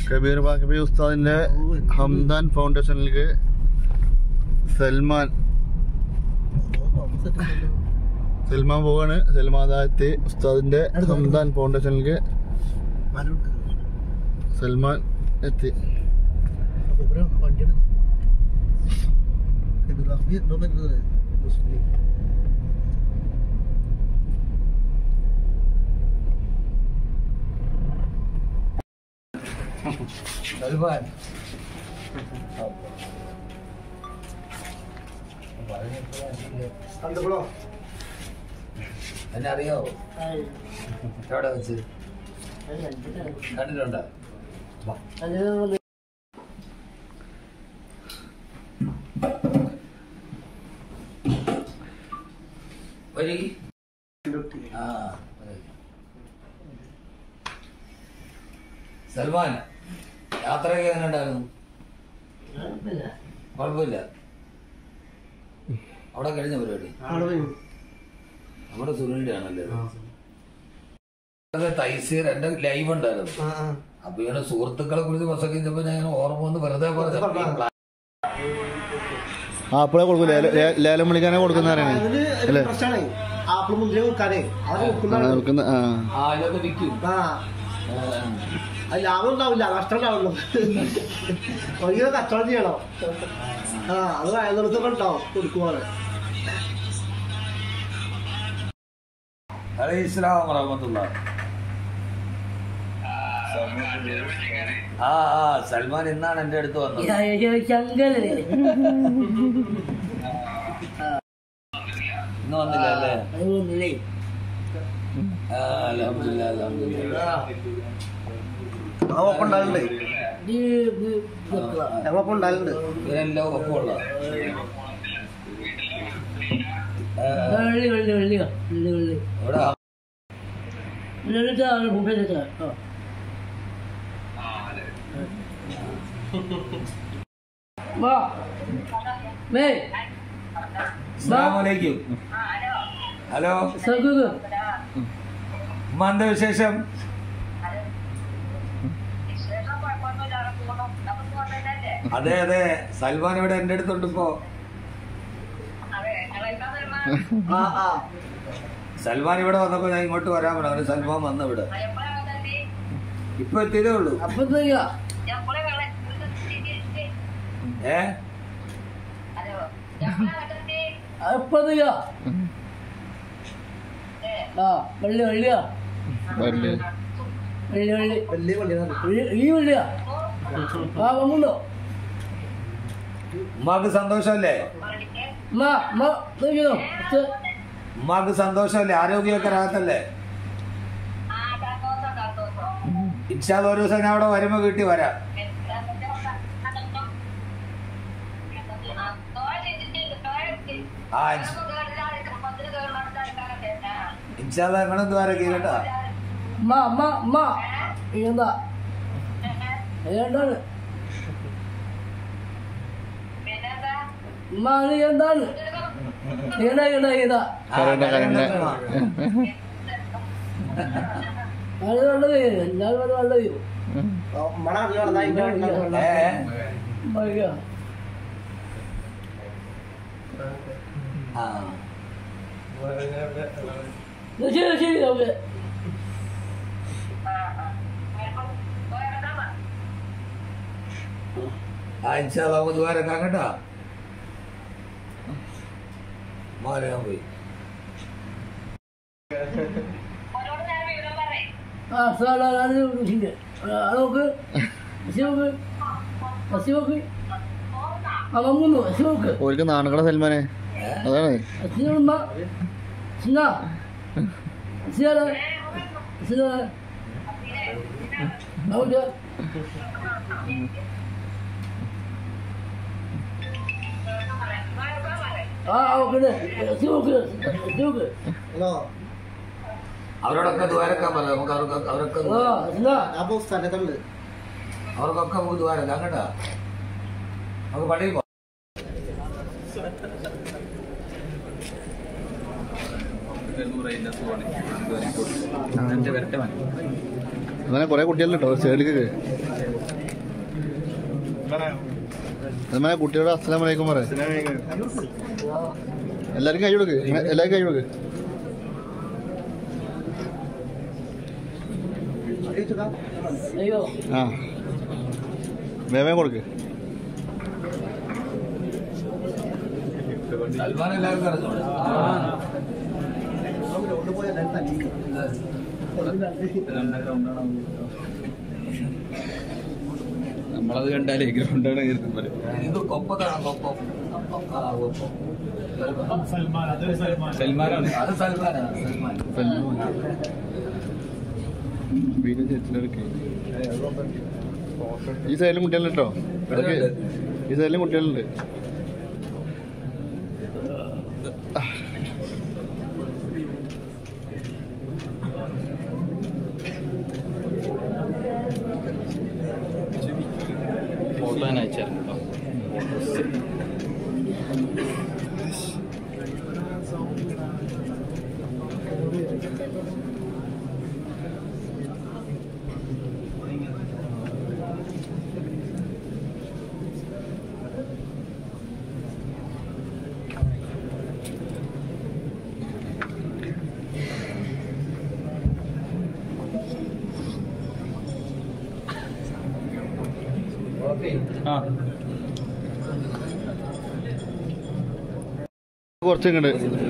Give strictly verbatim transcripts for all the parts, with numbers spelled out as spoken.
കബീർ ബാക്കബി ഉസ്താദിന്റെ ഹംദാൻ ഫൗണ്ടേഷനിലേക്ക് സൽമാൻ സൽമാൻ പോവാണ്. സൽമാൻ എത്തി ഉസ്താദിന്റെ ഹംദാൻ ഫൗണ്ടേഷനിലേക്ക് സൽമാൻ എത്തി. സൽമാൻ എന്നെ അറിയാവോ? എവിടെ വെച്ച് കണ്ടിട്ടുണ്ടോ? സൽമാൻ യാത്രയൊക്കെ എങ്ങനെ ഉണ്ടായിരുന്നു? കുഴപ്പമില്ല. അവിടെ കഴിഞ്ഞ പരിപാടി നമ്മുടെ സുനിലിന്റെ ആണല്ലേ? തൈസീർ എന്റെ ലൈവ് ഉണ്ടായിരുന്നു. അപ്പൊ ഇങ്ങനെ സുഹൃത്തുക്കളെ കുറിച്ച് പ്രസംഗിച്ചപ്പോ ഞാൻ ഓർമ്മ വന്ന് വെറുതെ പറഞ്ഞു. ആപ്പിളെ കൊടുക്കും, ലേലം വിളിക്കാനെ കൊടുക്കുന്നവരാണ്. ഇതൊക്കെ വിൽക്കും. ലാഭം ഉണ്ടാവില്ല, നഷ്ടം ഉണ്ടാവുള്ളൂ. ഭയങ്കര കച്ചവടം ചെയ്യണം. ആ അത് വയനാടത്തൊക്കെ ഉണ്ടാവും കൊടുക്കുവാണ്. അലൈഹിസ്സലാം വറഹ്മത്തുള്ളാഹി. ആ ആ സൽമാൻ ഇന്നാണ് എന്റെ അടുത്ത് വന്നത്. ഇന്ന് വന്നില്ല അല്ലേ? അൽഹംദുലില്ലാ അൽഹംദുലില്ലാ. ഉണ്ടായിട്ടുണ്ട് ഉണ്ടായിട്ടുണ്ട് ഇവരെല്ലാം ഒപ്പമുള്ള അസ്സലാമലൈക്കും. ഹലോ, ഉമ്മാന്റെ വിശേഷം? അതെ അതെ, സൽമാൻ ഇവിടെ എന്റെ അടുത്തുണ്ട് ഇപ്പോ. സൽമാൻ ഇവിടെ വന്നപ്പോ ഞാൻ ഇങ്ങോട്ട് വരാൻ പറഞ്ഞു. സൽമാൻ വന്ന ഇവിടെ ഇപ്പൊ എത്തിയതേ ഉള്ളൂ. ഏ ഉമ്മാക്ക് സന്തോഷമല്ലേ? ഉമ്മാക്ക് സന്തോഷമല്ലേ? ആരോഗ്യമൊക്കെ രാഹത്തല്ലേ? ഇൻഷാ അല്ലാഹ് ഒരു ദിവസം ഞാൻ അവിടെ വരുമ്പോ വീട്ടിൽ വരാം. ആ ഇൻഷാ അല്ലാഹ് നിങ്ങളെന്ത് വരക്കി കേട്ടാ. എന്താണ് ശരി ശരി ഓക്കെ. ആ ഇൻഷാ അല്ലാഹ് നമുക്ക് ദ്വാരക്കാം കേട്ടാ. മാറിയാൻ പോയി. ഓർക്ക് നാണക്കട സൽമാനെ അതാണ്. അവരോടൊക്കെ ദ്വാരക്കാൻ പറയാം. നമുക്ക് അവർക്ക് അവരൊക്കെ അവർക്കൊക്കെ നമുക്ക് ദ്വാരക്കാം കേട്ടാ. നമുക്ക് പള്ളിയിൽ പോവാം. അങ്ങനെ കുറെ കുട്ടികളുണ്ടോ സൈഡിലേക്ക്? സൽമാനെ കുട്ടിയോട് അസ്സലാമു അലൈക്കും പറയാം. എല്ലാവർക്കും കൈ കൊടുക്ക്, എല്ലാവർക്കും കൈ കൊടുക്ക്. ആ വേഗം കൊടുക്ക്. സൽമാൻ എല്ലാവർക്കും അറിഞ്ഞോളൂ. നമ്മളത് കണ്ടാലേ ഗ്രൗണ്ടാണ് ഇത് കൊപ്പത്താണ് കൊപ്പം. സൽമാനാണ്. അത് സൽമാനാണ്. സൽമാൻ ഈ സൈഡിലും കുട്ടികളുണ്ട് കേട്ടോ. ഇടയ്ക്ക് ഈ സൈഡിലും കുട്ടികളുണ്ട്. ഫോട്ടോ ഞാൻ അയച്ചായിരുന്നു കേട്ടോ. ആ കുറച്ച് ഇങ്ങോട്ട്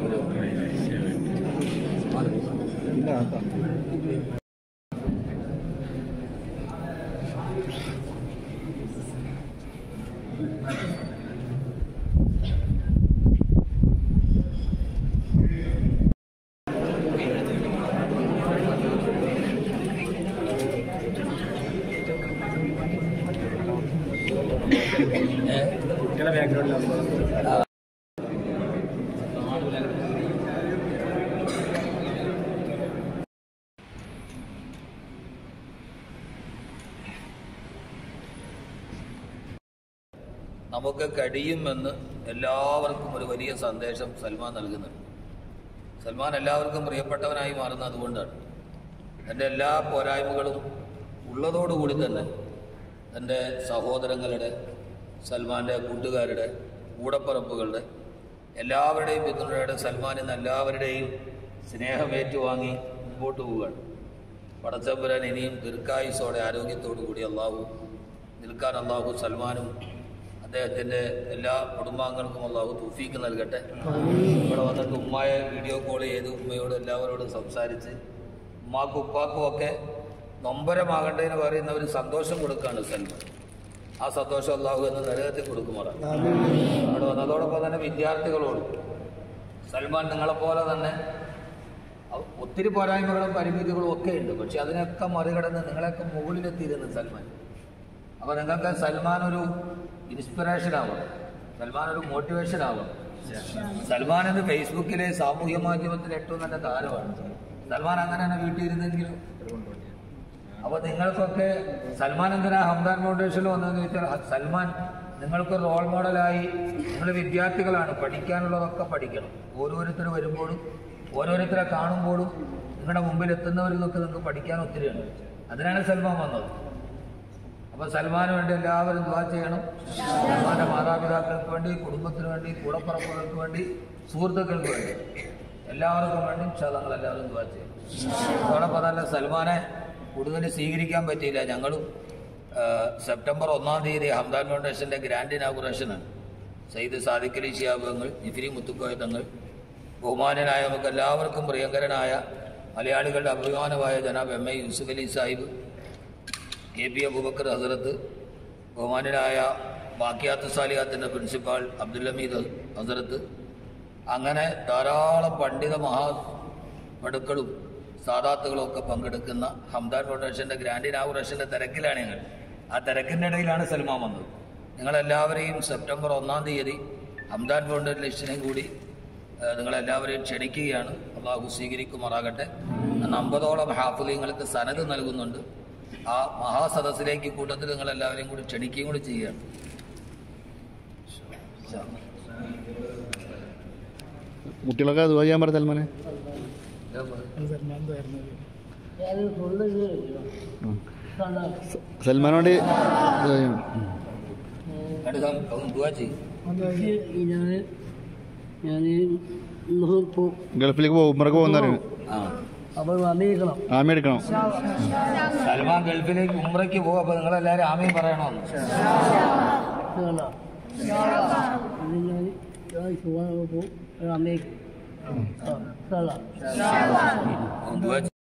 കുട്ടികളെ ബാക്ക്ഗ്രൗണ്ടിലാണ്. നമുക്ക് കഴിയുമെന്ന് എല്ലാവർക്കും ഒരു വലിയ സന്ദേശം സൽമാൻ നൽകുന്നുണ്ട്. സൽമാൻ എല്ലാവർക്കും പ്രിയപ്പെട്ടവനായി മാറുന്നത് അതുകൊണ്ടാണ്. എൻ്റെ എല്ലാ പോരായ്മകളും ഉള്ളതോടുകൂടി തന്നെ എൻ്റെ സഹോദരങ്ങളുടെ, സൽമാൻ്റെ കൂട്ടുകാരുടെ, കൂടപ്പറപ്പുകളുടെ എല്ലാവരുടെയും പിന്തുണയുടെ സൽമാൻ ഇന്ന് എല്ലാവരുടെയും സ്നേഹമേറ്റുവാങ്ങി മുമ്പോട്ട് പോവുകയാണ്. പടച്ചമ്പുരാൻ ഇനിയും ദീർഘായുസ്സോടെ ആരോഗ്യത്തോടു കൂടി അള്ളാഹു നിൽക്കാൻ അള്ളാഹു സൽമാനും അദ്ദേഹത്തിൻ്റെ എല്ലാ കുടുംബാംഗങ്ങൾക്കും അള്ളാഹു തൗഫീക്ക് നൽകട്ടെ. ഇവിടെ വന്നിട്ട് ഉമ്മയെ വീഡിയോ കോൾ ചെയ്ത് ഉമ്മയോട് എല്ലാവരോടും സംസാരിച്ച് ഉമ്മാക്കും ഉപ്പാക്കും ഒക്കെ നൊമ്പരമാകേണ്ടതെന്ന് പറയുന്ന ഒരു സന്തോഷം കൊടുക്കുകയാണ് സൽമാൻ. ആ സന്തോഷം അള്ളാഹു എന്ന് നരകത്തിൽ കൊടുക്കുമാറാണ്. അവിടെ വന്നതോടൊപ്പം തന്നെ വിദ്യാർത്ഥികളോടും സൽമാൻ നിങ്ങളെപ്പോലെ തന്നെ ഒത്തിരി പോരായ്മകളും പരിമിതികളും ഒക്കെ ഉണ്ട്. പക്ഷെ അതിനൊക്കെ മറികടന്ന് നിങ്ങളെയൊക്കെ മുകളിലെത്തിയിരുന്നു സൽമാൻ. അപ്പോൾ നിങ്ങൾക്ക് സൽമാൻ ഒരു ഇൻസ്പിറേഷൻ ആവണം, സൽമാൻ ഒരു മോട്ടിവേഷൻ ആവണം. സൽമാൻ എന്ന് ഫേസ്ബുക്കിലെ സാമൂഹ്യ മാധ്യമത്തിൽ ഏറ്റവും നല്ല താരമാണ്. സൽമാൻ അങ്ങനെ തന്നെ വീട്ടിലിരുന്നെങ്കിലും. അപ്പോൾ നിങ്ങൾക്കൊക്കെ സൽമാൻ എന്തിനാ ഹംദാൻ ഫൗണ്ടേഷനിൽ വന്നതെന്ന് ചോദിച്ചാൽ സൽമാൻ നിങ്ങൾക്ക് റോൾ മോഡലായി. നിങ്ങൾ വിദ്യാർത്ഥികളാണ്, പഠിക്കാനുള്ളതൊക്കെ പഠിക്കണം. ഓരോരുത്തർ വരുമ്പോഴും ഓരോരുത്തരെ കാണുമ്പോഴും നിങ്ങളുടെ മുമ്പിൽ എത്തുന്നവരിൽ നിന്നൊക്കെ നിങ്ങൾക്ക് പഠിക്കാൻ ഒത്തിരിയാണ്. അതിനാണ് സൽമാൻ വന്നത്. അപ്പോൾ സൽമാന് വേണ്ടി എല്ലാവരും ദുആ ചെയ്യണം. സൽമാൻ്റെ മാതാപിതാക്കൾക്ക് വേണ്ടി, കുടുംബത്തിന് വേണ്ടി, കൂടപ്പറപ്പുകൾക്ക് വേണ്ടി, സുഹൃത്തുക്കൾക്ക് വേണ്ടി, എല്ലാവർക്കും വേണ്ടി ഞങ്ങൾ എല്ലാവരും ദുആ ചെയ്യണം. അതോടൊപ്പം തന്നെ സൽമാനെ കൂടുതൽ സ്വീകരിക്കാൻ പറ്റിയില്ല. ഞങ്ങളും സെപ്റ്റംബർ ഒന്നാം തീയതി ഹംദാൻ ഫൗണ്ടേഷൻ്റെ ഗ്രാൻഡ് ഇനാഗുറേഷനാണ്. സയ്യിദ് സാദിഖ് അലി ശിഹാബ് തങ്ങൾ, ജിഫ്രി മുത്തുക്കോയ തങ്ങൾ, ബഹുമാനനായ നമുക്ക് എല്ലാവർക്കും പ്രിയങ്കരനായ മലയാളികളുടെ അഭിമാനമായ ജനാബ് M A Yusuf Ali Sahib, K P Abubakar Hazrat, ബഹുമാനനായ ബാക്കിയാത്ത് സാലിയാത്തിൻ്റെ പ്രിൻസിപ്പാൾ അബ്ദുൽ ഹമീദ് ഹസരത്ത്, അങ്ങനെ ധാരാളം പണ്ഡിത മഹാ പടുക്കളും സാദാത്തുകളും ഒക്കെ പങ്കെടുക്കുന്ന ഹംദാൻ ഫൗണ്ടേഷൻ്റെ ഗ്രാൻഡ് ഇനാഗുറേഷൻ്റെ തിരക്കിലാണ് ഞങ്ങൾ. ആ തിരക്കിൻ്റെ ഇടയിലാണ് സൽമാൻ വന്നത്. നിങ്ങളെല്ലാവരെയും സെപ്റ്റംബർ ഒന്നാം തീയതി ഹംദാൻ ഫൗണ്ടേഷനെയും കൂടി നിങ്ങളെല്ലാവരെയും ക്ഷണിക്കുകയാണ്. അള്ളാഹു സ്വീകരിക്കുമാറാകട്ടെ. അന്ന് അമ്പതോളം ഹാഫിലിങ്ങൾക്ക് സനത് നൽകുന്നുണ്ട്. ആ മഹാസദസ്സിലേക്ക് കൂട്ടത്തിൽ നിങ്ങളെല്ലാവരെയും കൂടി ക്ഷണിക്കുകയും കൂടി ചെയ്യുകയാണ്. കുട്ടികളൊക്കെ ദുആ ചെയ്യാൻ പറ സൽമാനെ. സൽമാനോട് രണ്ട് ഒന്ന് ദുആ ചെയ്യും. ഞാൻ ഞാൻ ഇപ്പോൾ ഗൾഫിലേക്ക് പോകും ഉംറക്ക് പോകുന്നവരാണ്. ആ അപ്പോൾ അമേരിക്കണം ആമി എടുക്കണം. സൽമാൻ ഗൾഫിലേക്ക് ഉംറയ്ക്ക് പോകും. അപ്പോൾ നിങ്ങളെല്ലാവരും ആമീൻ പറയണമെന്ന്. ഞാൻ പോകും അമേരിക്ക ദുആ ചെയ്യും.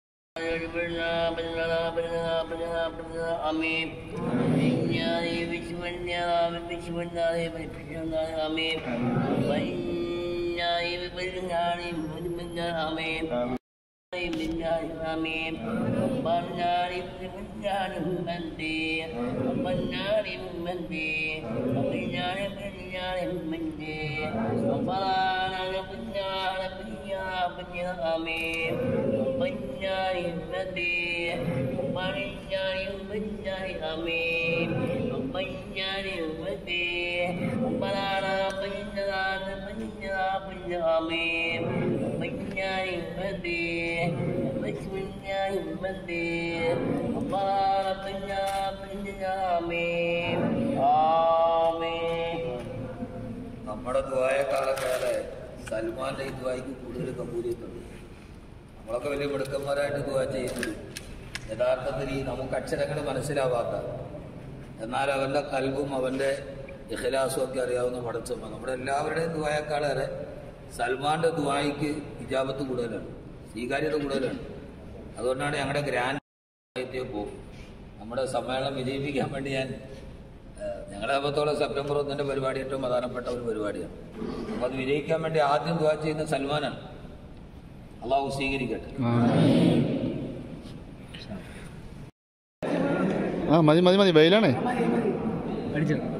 നമ്മുടെ ദ്വായക്കാലക്കാരെ സൽമാന്റെ ഈ ദ്വായ്ക്ക് കൂടുതൽ കബൂലിയത്തുണ്ട്. നമ്മളൊക്കെ വലിയ മിടുക്കന്മാരായിട്ട് ദ്വാ ചെയ്യുന്നത് യഥാർത്ഥത്തിൽ ഈ നമുക്ക് അക്ഷരങ്ങൾ മനസ്സിലാവാത്ത, എന്നാൽ അവൻ്റെ കൽബും അവൻ്റെ ഇഖ്ലാസും ഒക്കെ അറിയാവുന്ന പടച്ചമ്മ. നമ്മുടെ എല്ലാവരുടെയും ദ്വായക്കാളേറെ സൽമാന്റെ ദ്വായ്ക്ക് ഇജാബത്ത് കൂടുതലാണ്, സ്വീകാര്യത കൂടുതലാണ്. അതുകൊണ്ടാണ് ഞങ്ങളുടെ ഗ്രാൻഡ് പോകും. നമ്മുടെ സമ്മേളനം വിജയിപ്പിക്കാൻ വേണ്ടി ഞാൻ ഞങ്ങളെ സംബന്ധിച്ചോളം സെപ്റ്റംബർ ഒന്നിൻ്റെ പരിപാടി ഏറ്റവും പ്രധാനപ്പെട്ട ഒരു പരിപാടിയാണ്. അപ്പോൾ അത് വിജയിക്കാൻ വേണ്ടി ആദ്യം ദുആ ചെയ്യുന്ന സൽമാനാണ്. അള്ളാഹു സ്വീകരിക്കട്ടെ. ആ മതി മതി മതി വെയിലാണേ. അടിച്ചു